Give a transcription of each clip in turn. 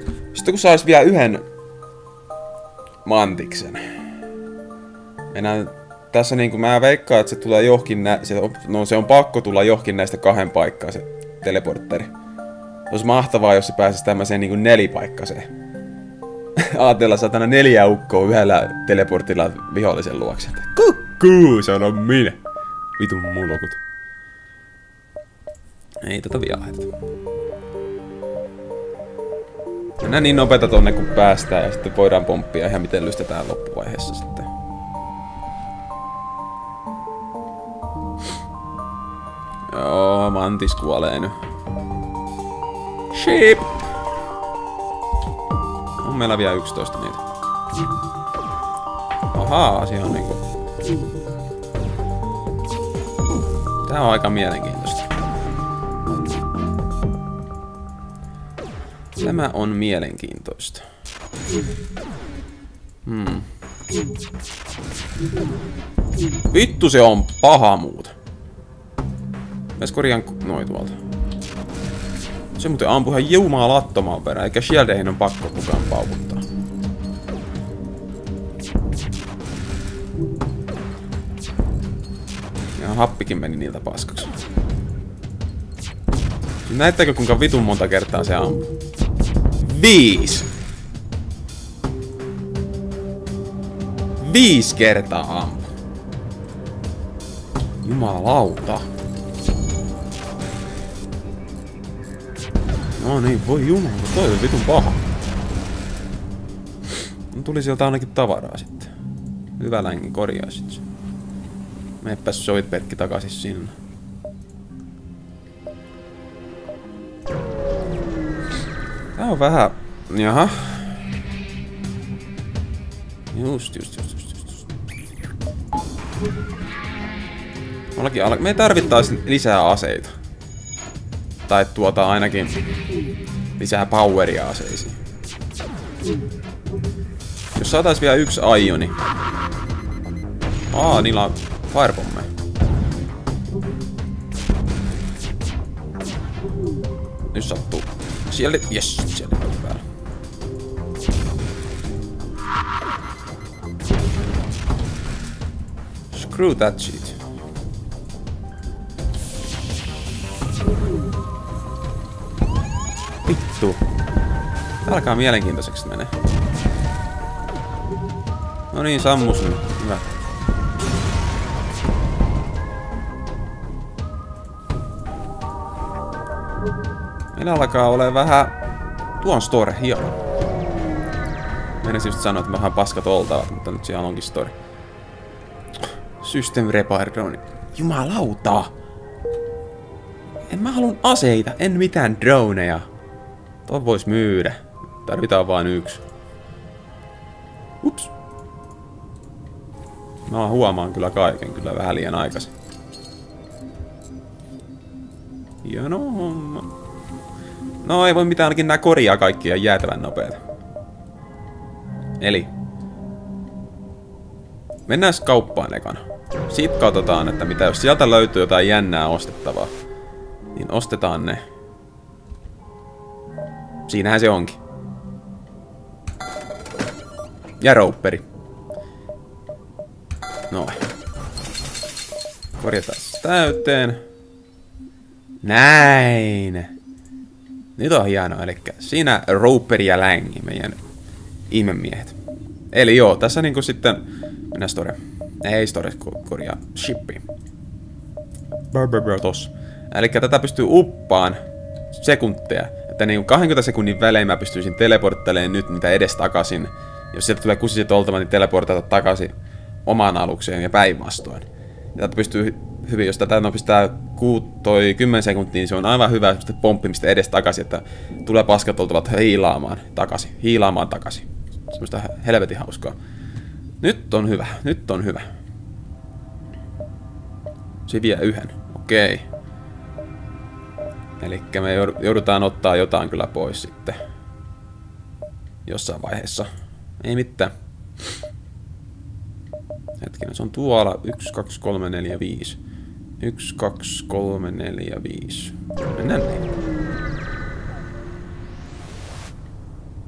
Sitten kun sais vielä yhden mantiksen. Enää tässä niinku mä veikkaan, että se tulee johonkin se on pakko tulla johonkin näistä 2 paikkaa se teleportteri. Se olisi mahtavaa, jos se pääsisi tämmöiseen niinku 4-paikkaseen. Ajatella satana 4 ukkoa yhdellä teleportilla vihollisen luokse. Kukkuu, sanon minä. Vitun mulokut. Ei tota vielä haeta. Mennään niin nopeeta tonne kun päästään ja sitten voidaan pomppia ihan miten lystetään loppuvaiheessa sitten. Joo, mantis kuolee nyt. Sheep! On meillä vielä 11 niitä. Ahaa, asia on niinku... Tää on aika mielenkiintoista. Tämä on mielenkiintoista. Vittu se on paha muuta. Mä korjaan noin tuolta. Se muuten ampuu ihan jumalattomaan perään, eikä shieldeihin on pakko kukaan paukuttaa. Ja happikin meni niiltä paskaksi. Näettekö kuinka vitun monta kertaa se ampuu? 5! 5 kertaa ampuu. Jumalauta. No niin, voi jumala, toi on vitun paha. No, tuli sieltä ainakin tavaraa sitten. Hyvä längi, korjaisit sen. Menepäs Zoidbergki takaisin sinne. Tää on vähän... Jaha. Just. Me ei tarvittais lisää aseita. Tai ainakin lisää poweria aseisiin. Jos saatais vielä 1 aioni. Niillä on firebommeja. Nyt sattuu. Siellä... Yes, siellä on päällä. Screw that shit. Vittu. Tää alkaa mielenkiintoiseksi menee. No niin, sammus nyt. Hyvä. Meillä alkaa olemaan vähän... Tuon store hieno. Meinasin just sanoa, että vähän paskat oltavat, mutta nyt siellä onkin story. System repair drone. Jumalauta! En mä halun aseita, en mitään droneja. Tuon vois myydä. Tarvitaan vain 1. Ups. Mä huomaan kyllä kaiken, kyllä vähän liian aikaisin. Hieno homma. No ei voi mitään, ainakin nää korjaa kaikkia jäätävän nopeeta. Eli. Mennään kauppaan ekana. Siitä katsotaan, että mitä jos sieltä löytyy jotain jännää ostettavaa. Niin ostetaan ne. Siinähän se onkin. Ja roupperi. Noin. Korjataan täyteen. Näin. Nyt on hienoa, eli siinä roupperi ja längi, meidän ihmemiehet. Eli joo, tässä niinku sitten... Mennään store. Ei store, korjaa. Shippi. Tossa. Eli tätä pystyy uppaan sekunteja. Että niinku 20 sekunnin välein mä pystyisin teleporttelemaan nyt niitä edes takaisin. Jos sieltä tulee kusiset oltava, niin teleportata takaisin omaan alukseen ja päinvastoin. Tätä pystyy hyvin, jos tätä pistää 10 sekuntia, niin se on aivan hyvä pomppimista edes takaisin, että tulee paskat oltavat hiilaamaan takaisin. Semmoista helvetin hauskaa. Nyt on hyvä. Se vie 1. Okei. Elikkä me joudutaan ottaa jotain kyllä pois sitten. Jossain vaiheessa. Ei mitään. Hetkinen, se on tuolla 1, 2, 3, 4, 5. 1, 2, 3, 4, 5. Mennään niin.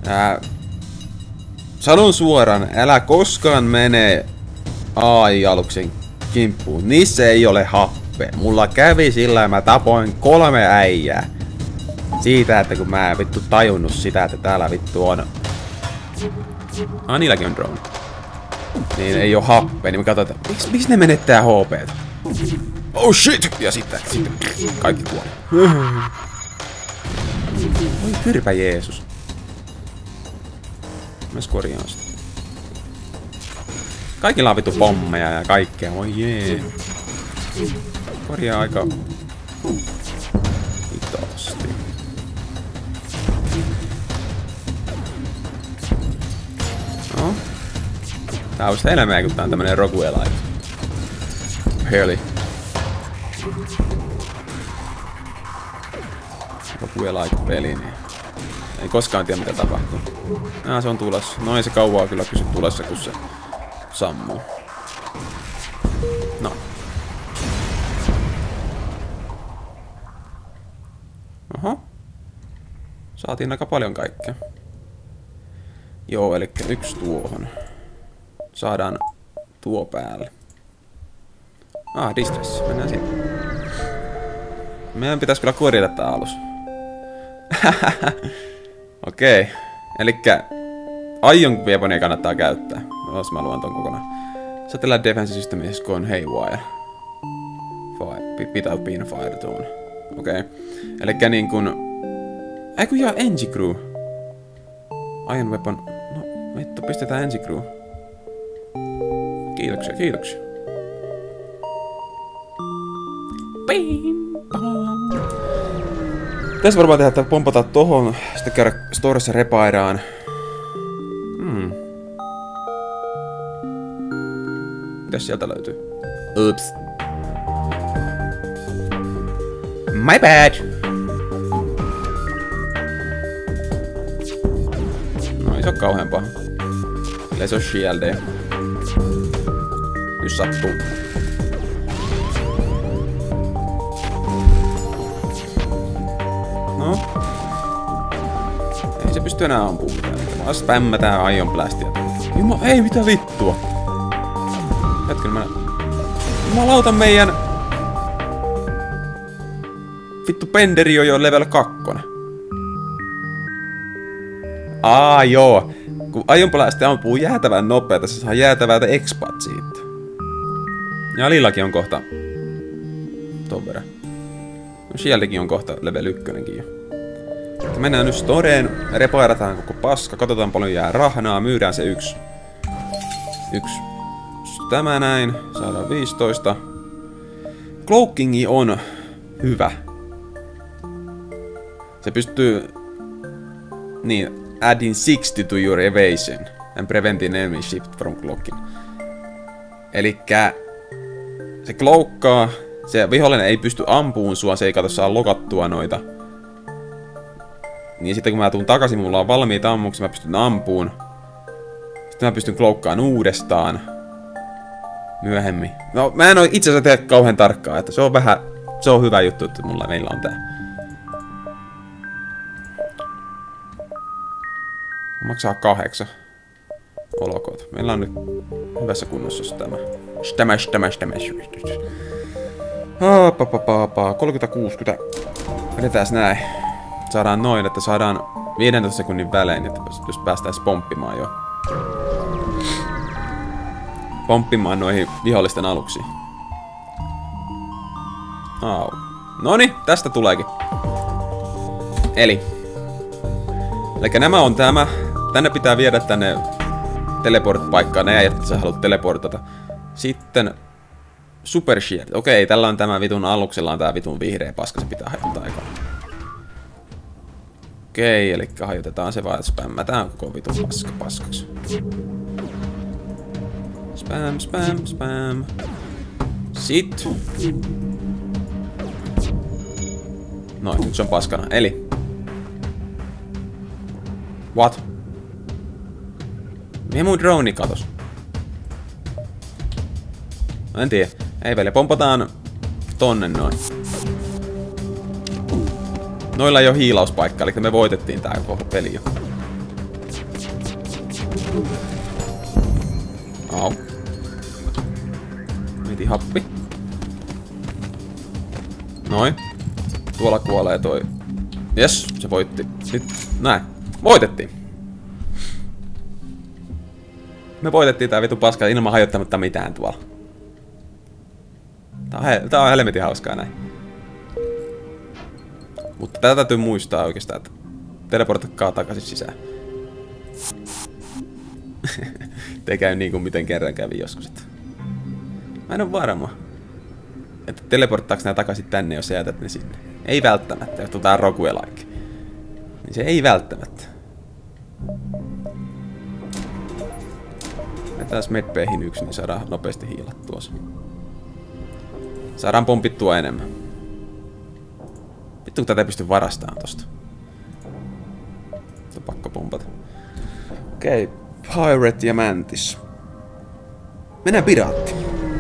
Sanon suoraan, älä koskaan mene AI-aluksen kimppuun. Niissä ei ole happea. Mulla kävi sillä ja mä tapoin 3 äijää. Siitä, että kun mä vittu tajunnut sitä, että täällä vittu on... niilläkin on drone. Niin ei oo happea, niin me katsotaan, miksi ne menettää HP:tä? Oh shit! Ja sitten kaikki kuoli. Oi kyrpä Jeesus. Mä korjaan sitä. Kaikilla on vittu pommeja ja kaikkea, oi jee. Korjaa aika... hitaasti. No. Tää on sitä enemmän, kun tää on tämmönen Rogue-Elite. Heli. Rogue-Elite-peli, niin... ei koskaan tiedä mitä tapahtuu. Se on tulossa. No ei se kauaa kyllä pysy tulessa, kun se sammuu. No. Oho. Saatiin aika paljon kaikkea. Joo, eli 1 tuohon. Saadaan tuo päälle. Distress. Mennään sinne. Meidän pitäisi kyllä korjata tää alus. Okei. Elikkä Ion Weaponia kannattaa käyttää. Jos mä luon ton kokonaan. Satellite Defense System is gone haywire. Without being fired on. Okei. Elikkä niin kun... Eiku jaa Engi-Crew. Ion Weapon... No vittu, pistetään Engi-Crew. Kiitoksia, kiitoksia. Tässä varmaan tehdä, että pompataan tohon, sitten käydä storessa repairaan. Mitäs sieltä löytyy? Oops. My bad! No ei se oo kauhean paha. Ei se oo shieldia. Jos sattuu. No. Ei se pysty enää ampumaan. Vaan spämmätään Ion Blastia. Ei mitä vittua. Hetken mä... Jumalauta meidän... Vittu Penderi on jo level 2. Joo. Kun Ion Blastia ampuu jäätävän nopeeta, se saa jäätävältä expat siitä. Ja Lillakin on kohta... ton verran. No Shieldikin on kohta level 1 jo. Mennään nyt storeen, repairataan koko paska, katsotaan paljon jää rahnaa, myydään se yksi. Tämä näin, saadaan 15. Cloakingi on hyvä. Se pystyy... Niin, adding 60 to your evasion and preventing enemy shift from cloaking. Elikkä... Se kloukkaa, se vihollinen ei pysty ampuun sua, se ei kato saa lokattua noita. Niin sitten kun mä tuun takaisin, mulla on valmiita ammuksia, mä pystyn ampuun. Sitten mä pystyn kloukkaan uudestaan. Myöhemmin. No mä en oo itse asiassa tehdä kauhean tarkkaa, että se on vähän... Se on hyvä juttu, että meillä on tää. Maksaa 8. Olkoot. Meillä on nyt hyvässä kunnossa tämä. Tämä. 30-60. Vedetääs näin. Saadaan noin, että saadaan 15 sekunnin välein, että jos päästään pomppimaan jo. Pomppimaan noihin vihollisten aluksiin. Noniin, tästä tuleekin. Eli nämä on tämä. Tänne pitää viedä tänne teleport-paikkaan ne äijät, että sä haluat teleportata. Sitten Super Shield. Okei, tällä on tämä vitun aluksella on tää vitun vihreä paska, se pitää hajottaa aikaa. Okei, eli hajotetaan se vaan, että spämmätään koko vitun paska paskaksi. Spam. Sit. Noin, nyt se on paskana. Eli. What? Mihin mun drone katos? En tiedä. Ei veli, pompataan tonne noin. Noilla ei oo hiilauspaikka, eli me voitettiin tää koko peli jo. Au. Miti happi. Noin. Tuolla kuolee toi. Jes, se voitti. Nyt, näin. Voitettiin. Me voitettiin tää vitu paska ilman hajottamatta mitään tuolla. Tää on helmetin hauskaa näin. Mutta tätä täytyy muistaa oikeastaan, että teleportatkaa takaisin sisään. Te käy niin kuin miten kerran kävi joskus. Että... Mä en oo varma. Että teleporttaako nää takaisin tänne, jos sä jätät ne sinne. Ei välttämättä, jos tää roguelike. Niin se ei välttämättä. Jätään medbayhin 1, niin saadaan nopeasti hiilattua se. Saadaan pompittua enemmän. Vittu kun tätä ei pysty varastamaan tosta. On pakko pompata. Okei, Pirate ja Mantis. Mennään piraatti.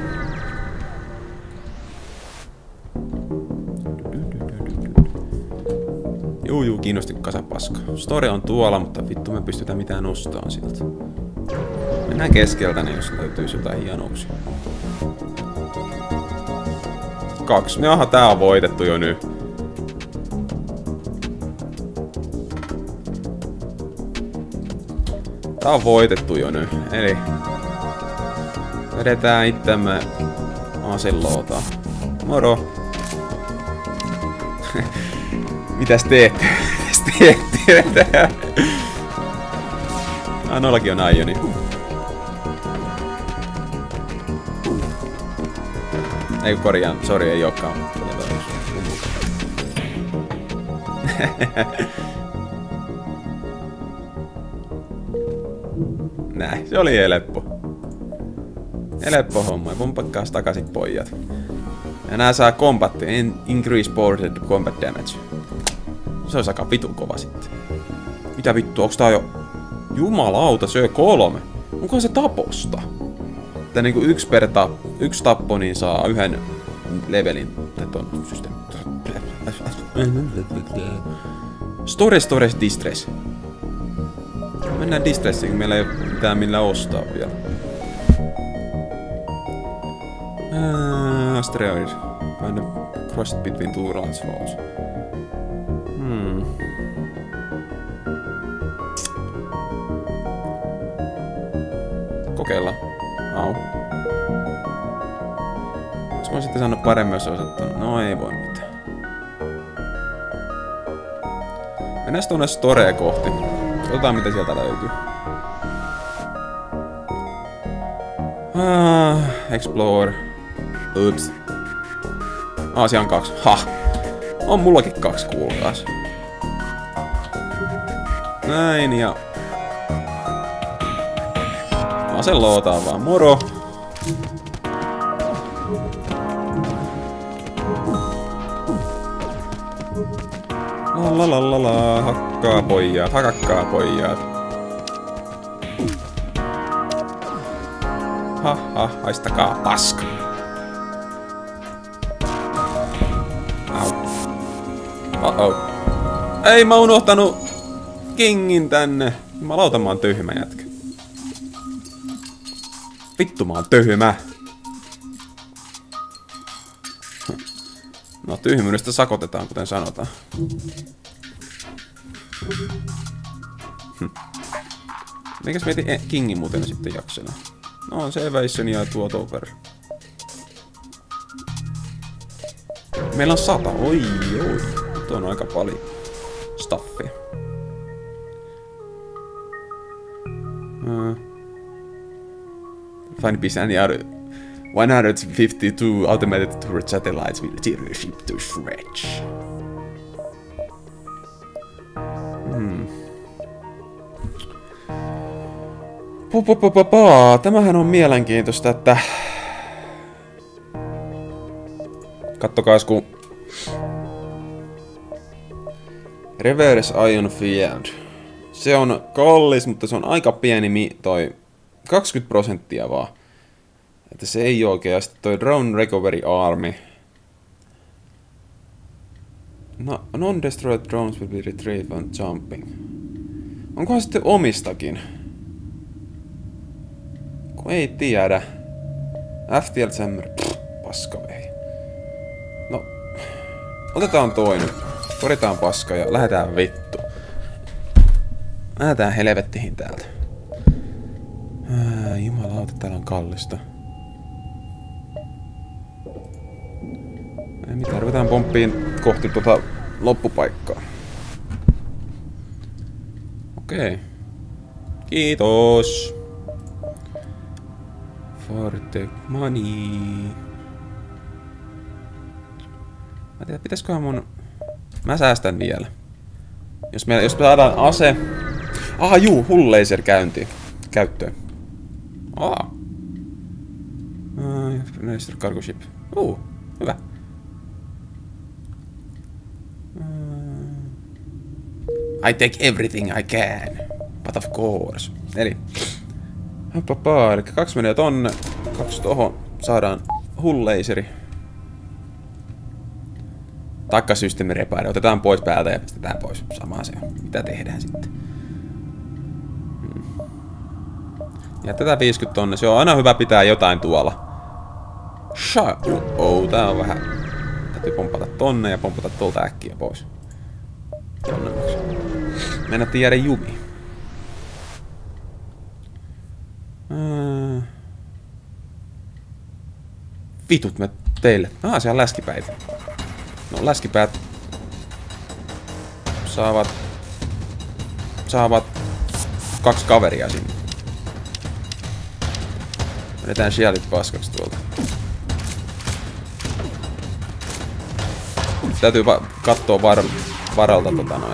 Juu, kiinnosti kasapaska. Story on tuolla, mutta vittu me pystytään mitään nostamaan siltä. Mennään keskeltä, niin jos löytyisi jotain hienouksia. 2. Jaha, tää on voitettu jo nyt. Tää on voitettu jo nyt. Eli... vedetään itsemme aselootaan. Moro! Mitäs teette? Mitäs teette? Nollakin on aioni. Ei korjaan, sori ei ookaan. Näin, se oli helppo. Helppo homma, pompakkaas takaisin pojat. Ja nää saa combat, increase boarded combat damage. Se olisi aika vitun kova sitten. Mitä vittu, onks tää jo... Jumalauta, se on 3. Onko se taposta? Että niinku yksi tappo niin saa yhden levelin. Ton systeemi. Storage, distress. Mennään distressiin, kun meillä ei ole mitään millä ostaa vielä. Asteroid. Find a cross between two lines flows. Kokeillaan. Au. Olisiko mä sitten saanut paremmin, jos olisi ottanut? No ei voi mitään. Mennään tuonne Storeen kohti. Katsotaan mitä sieltä löytyy. Explore. Ups. Siellä on 2. Ha! On mullakin 2 kuulkaas. Näin ja... aselootaan vaan, moro! Lalalala, hakkaa pojat, hakakkaa pojat. Haistakaa paska. Au. Oh. Ei mä unohtanut Kingin tänne. Jumalauta, mä oon tyhmä jätkä. Vittu mä oon tyhmä. No tyhmyydestä sakotetaan, kuten sanotaan. Mikäs mietin Kingin muuten sitten jaksena? No on se Evasion ja tuo over. Meillä on 100. Oi. Tuo on aika paljon stuffia. Find peace and the other 152 automated turret satellites will tear the ship to shreds. Tämähän on mielenkiintoista, että... Kattokaas kun... Reverse Ion Field. Se on kallis, mutta se on aika pieni toi 20% vaan. Että se ei oikeasti. Toi Drone Recovery Army. No, non-destroyed drones will be retrieved on jumping. Onkohan sitten omistakin? Kun Ei tiedä. FTL Jammer. Paska vei. No. Otetaan toi nyt. Koritaan paska ja lähdetään vittu. Lähdetään helvettihin täältä. Jumalauta, täällä on kallista. Ei mitään, ruvetaan pomppiin kohti tuota loppupaikkaa. Okei. Kiitos. For the money. Mä tiedän, pitäisköhän mun... Mä säästän vielä. Jos me saadaan ase... Juu, hull laser käyttöön. Register cargo ship. Hyvä. I take everything I can. But of course. Eli... Eli 2 menee tonne. 2 tohon. Saadaan hull laseri. Takkasysteemi repairi. Otetaan pois päältä ja pistetään pois. Sama se on. Mitä tehdään sitten? Jätetään 50 tonne. Se on aina hyvä pitää jotain tuolla. Tää on vähän... Täytyy pompata tonne ja pompata tuolta äkkiä pois. Tonnemmaksi. Mennättiin jäädä jumiin. Vitut me teille. Siellä on läskipäitä. No läskipäät saavat 2 kaveria sinne. Vedetään shieldit paskaksi tuolta. Täytyy kattoo varalta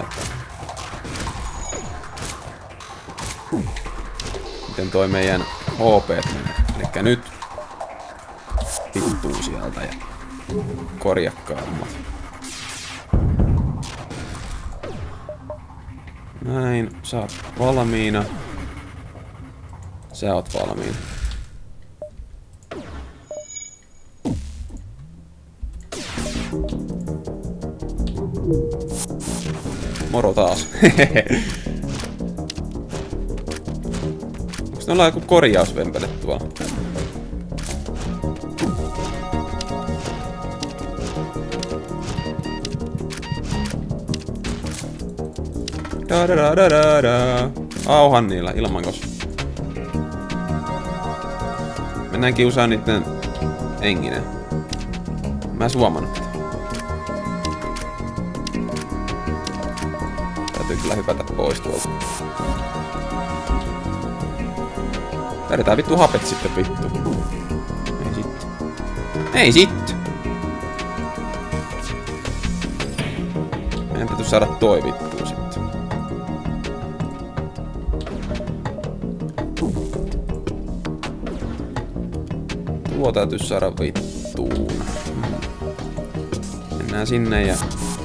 miten toi meidän HP menee. Elikkä nyt vittuu sieltä ja korjakkaammat. Näin, sä oot valmiina. Sä oot valmiina. Moro taas. Onks noilla joku korjausvempele tuolla? Auhan niillä ilmankos. Mennään kiusaan niitten enginen. Mä en suomannut tätä. Täytyy kyllä hypätä pois tuolta. Vedetään vittu hapet sitten vittu. Ei sitten. Ei sitten. Meidän täytyy saada toi vittu sitten. Tuo täytyy saada vittuun. Mennään sinne ja...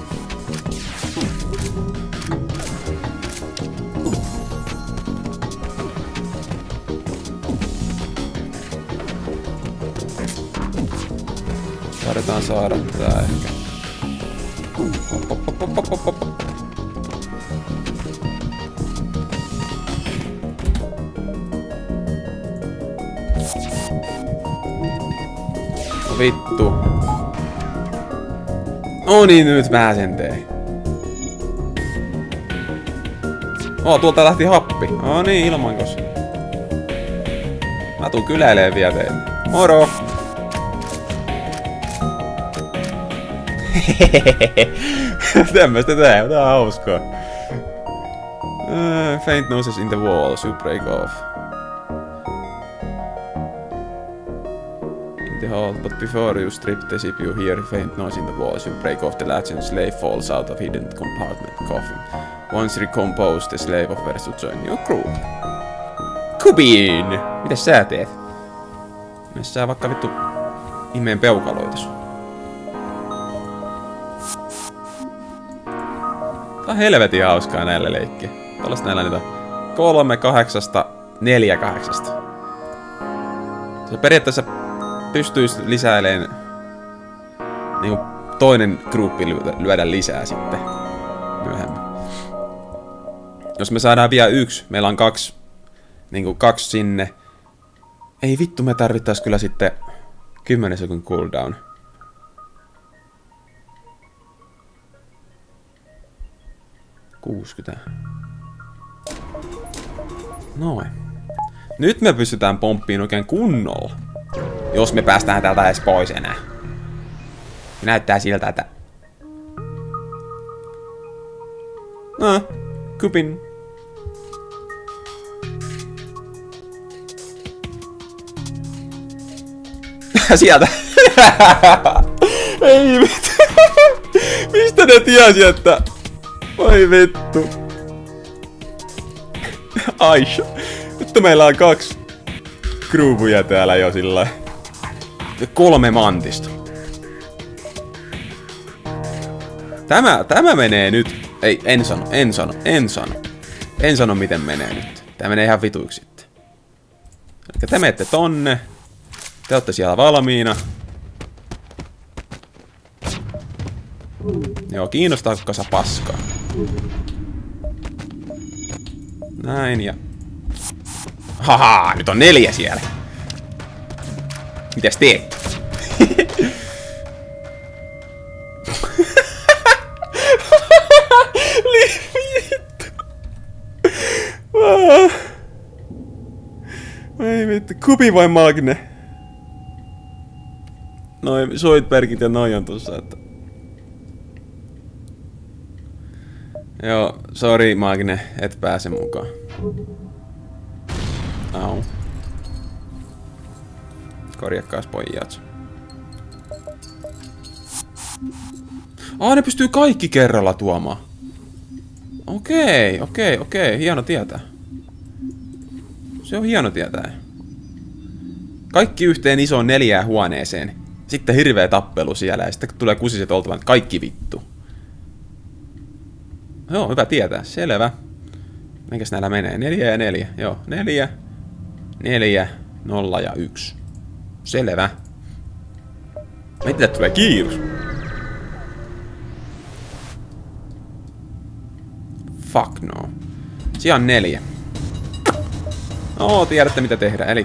Taidetaan saada tää ehkä. No vittu. No niin, nyt mä sen tein. Tuolta lähti happi. No niin, ilmankos. Mä tuun kyläileen vielä teille. Moro! Tämmöstä tää on hauskaa. Faint noises in the walls, you break off. In the hall, but before you strip the ship you hear faint noise in the walls, you break off the latch and slave falls out of hidden compartment coughing. Once recomposed, the slave offers to join your crew. Kubin! Mitäs sä teet? Mitäs sä vaikka vittu ihmeen peukaloitas? Tää on helvetin hauskaa näillä leikkiä. Tällaista näillä niitä 3-8-4-8. Se periaatteessa pystyisi lisäilemään niinku toinen gruppi lyödä lisää sitten myöhemmin. Jos me saadaan vielä 1, meillä on 2 niinku 2 sinne Ei vittu, me tarvittais kyllä sitten 10 sekunnin cooldown. Noin. Nyt me pystytään pomppiin oikein kunnolla. Jos me päästään täältä edes pois enää. Näyttää siltä, että... No, kupin. Sieltä. Ei vittu. Mistä ne tiesi, että... Oi vittu. Aisha. Nyt meillä on 2 kruuvuja täällä jo sillä. Ja 3 mantista. Tämä menee nyt. Ei, en sano miten menee nyt. Tää menee ihan vituiksi sitten. Elikkä te menette tonne. Te ootte siellä valmiina. Joo, kiinnostaako kasa paskaa? Näin ja... Haha, nyt on 4 siellä. Mitäs teet? Vittu. Ei vittu, kupi vai Magne? Noin Zoidbergit ja noi on tossa, että... Joo, sori Magne, et pääse mukaan. Au. Korjakkaas pojat. Ne pystyy kaikki kerralla tuomaan. Okei. Hieno tietää. Se on hieno tietää. Kaikki yhteen isoon 4 huoneeseen. Sitten hirveä tappelu siellä ja sitten tulee kusiset oltavan, että kaikki vittu. Joo, hyvä tietää. Selvä. Mikäs näillä menee? 4 ja 4. Joo, 4, 4, 0 ja 1. Selvä. Mitä tulee kiirus? Fuck no. Sijaan 4. Tiedätte mitä tehdä. Eli.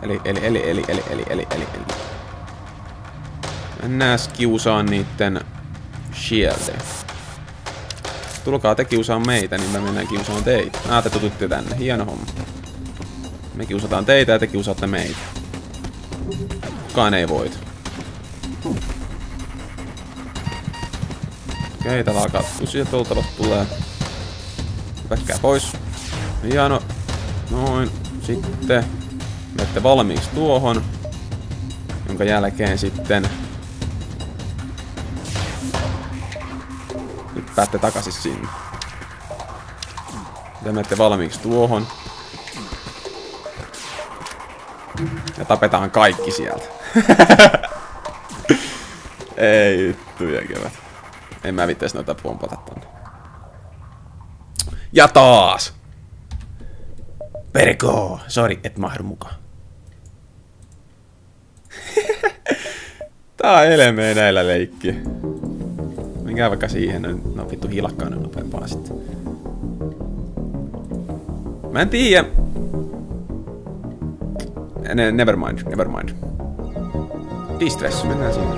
Mennään kiusaan niitten shieldeja. Tulkaa te kiusaa meitä, niin me mennään kiusaan teitä. Te tututte tänne. Hieno homma. Me kiusataan teitä ja te kiusaatte meitä. Kukaan ei voita. Okei, täällä alkaa kusiset oltavat tulee. Hypätkää pois. Hieno. Noin. Sitten menette valmiiksi tuohon. Jonka jälkeen sitten... Hyppäätte takaisin sinne. Te menette valmiiksi tuohon. Ja tapetaan kaikki sieltä. Ei vittuja kevät. En mä vittais noita pompata tonne. Ja taas! Perkoo! Sori, et mahdu mukaan. Tää on elämää näillä leikkiä. Minkään vaikka siihen, no vittu hilakkaan on nopeampaa sitten. Mä en tiiä. Never mind. Distress, mennään sinne.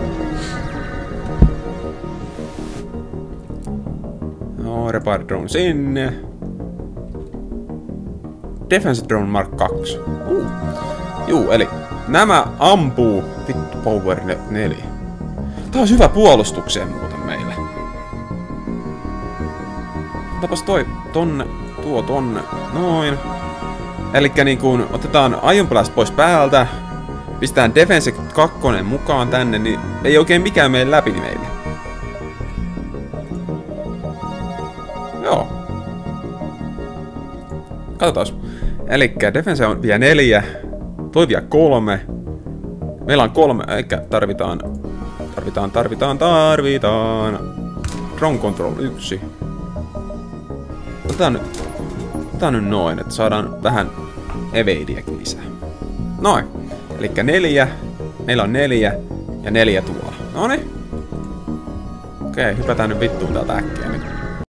No, repair drone sinne. Defense drone Mark 2. Juu, eli nämä ampuu vittu Power 4. Tää on hyvä puolustukseen muuten meille. Otapas toi tonne, tuo tonne, noin. Elikkä niin kun otetaan Ion Blast pois päältä, pistetään Defense 2 mukaan tänne, niin ei oikein mikään mene läpi meille. Joo. Katsotaan. Elikkä Defense on vielä 4, toi vielä 3. Meillä on 3, eikä tarvitaan Drone Control 1. Otetaan nyt noin, että saadaan vähän evadiäkin lisää. Noin. Elikkä 4. Meillä on 4 ja 4 tuolla. Noniin. Okei, hypätään nyt vittuun täältä äkkiä nyt.